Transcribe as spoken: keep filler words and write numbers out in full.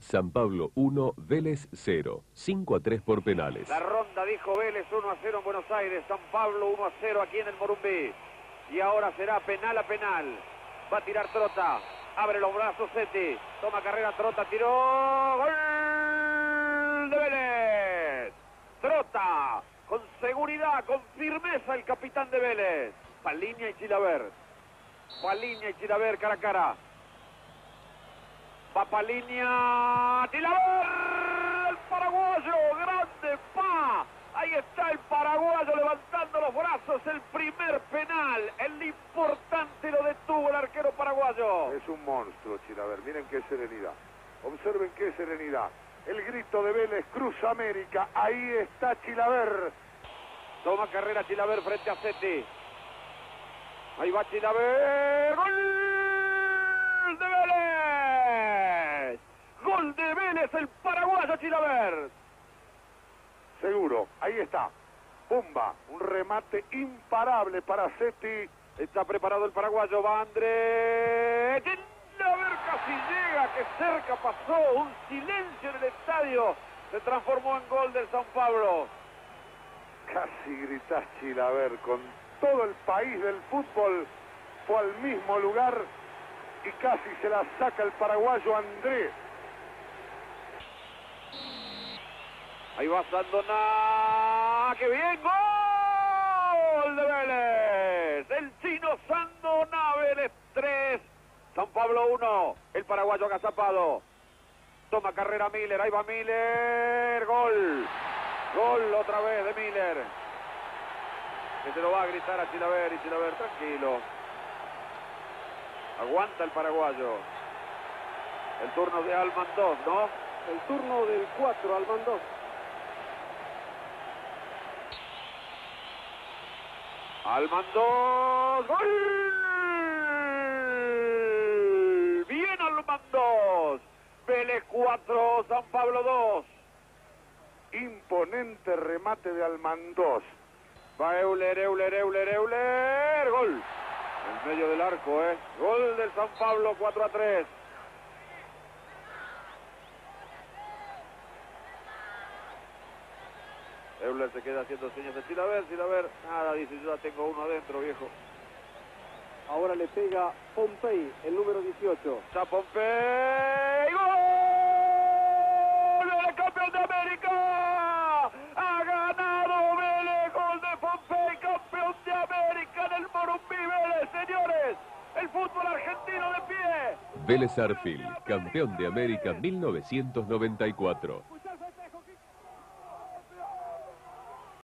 San Pablo uno, Vélez cero. cinco a tres por penales. La ronda dijo Vélez uno a cero en Buenos Aires. San Pablo uno a cero aquí en el Morumbí. Y ahora será penal a penal. Va a tirar Trota. Abre los brazos Seti. Toma carrera Trota. Tiró. ¡Gol de Vélez! Trota. Con seguridad, con firmeza el capitán de Vélez. Paliña y Chilaver. Paliña y Chilaver cara a cara. Va Paliña. Chilaver. El paraguayo. Grande pa. Ahí está el paraguayo levantando los brazos. El primer penal. El importante lo detuvo el arquero paraguayo. Es un monstruo Chilaver. Miren qué serenidad. Observen qué serenidad. El grito de Vélez, Cruz América. Ahí está Chilaver. Toma carrera Chilaver frente a Seti. Ahí va Chilaver. ¡Gol de Vélez! ¡Gol de Vélez! El paraguayo Chilaver. Seguro, ahí está. Pumba, un remate imparable para Seti. Está preparado el paraguayo, va Andrés. Chilaver casi llega, que cerca pasó. Un silencio en el estadio. Se transformó en gol del San Pablo. Casi gritás Chilaver, con todo el país del fútbol fue al mismo lugar y casi se la saca el paraguayo Andrés. Ahí va Sandoná, ¡qué bien! ¡Gol de Vélez! El chino Sandoná, Vélez tres, San Pablo uno, el paraguayo agazapado. Toma carrera Miller, ahí va Miller, gol. Gol otra vez de Miller. Que se lo va a gritar a Chilaver y Chilaver, tranquilo. Aguanta el paraguayo. El turno de Almandós, ¿no? El turno del cuatro, Almandós. Almandós, ¡gol! Bien Almandós. Vélez cuatro, San Pablo dos. Imponente remate de Almandós. Va Euler, Euler, Euler, Euler. Gol. En medio del arco, ¿eh? Gol del San Pablo, cuatro a tres. Euler se queda haciendo señas de Chilaver, Chilaver. Nada, dice, yo ya tengo uno adentro, viejo. Ahora le pega Pompey, el número dieciocho. Está Pompey. ¡Gol! ¡El campeón de América! ¡Ha ganado Vélez! ¡Gol de Pompey! ¡Campeón de América en el Morumbí Vélez! ¡Señores! ¡El fútbol argentino de pie! Vélez Arfield, campeón de América mil novecientos noventa y cuatro.